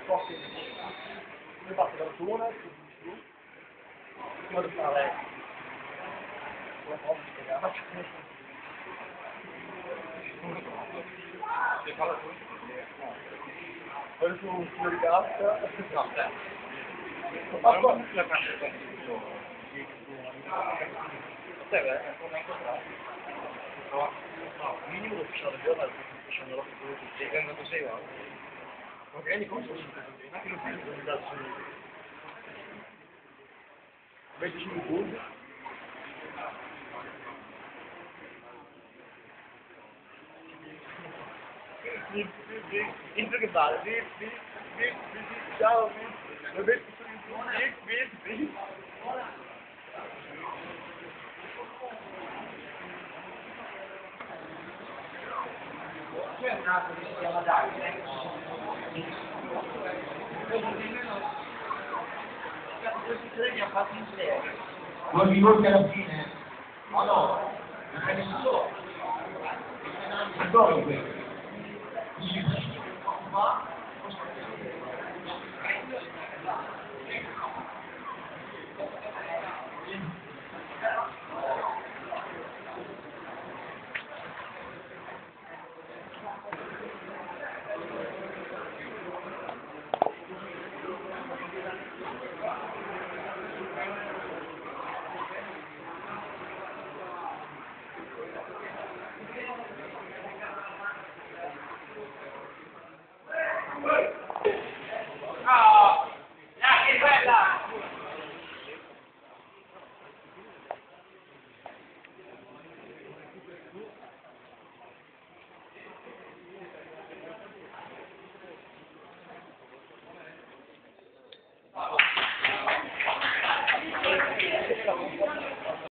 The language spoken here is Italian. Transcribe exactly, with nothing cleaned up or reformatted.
pochi mi fatto dalla tua, tu giù, prima di fare una cosa che faccio. Se fa la tua, Poi su un filo di gas, no, beh, ho ma fatto non la faccio con tutto. Te, beh, non è incontrato. No, no, minimo lo facciamo da giorno, facciamo la foto di tutti. Sei andato sei volte. magari come sono sempre anche non penso di darsi venticinque punti. Visto che vale, vip, vip, vip, vip, ciao, vip, lo metti su YouTube, vip, vip, vip. C'è un altro che si chiama Davide. Questi tre li ha fatti insieme. Due minuti alla fine? Ma no, non è nessuno. Ancora questo.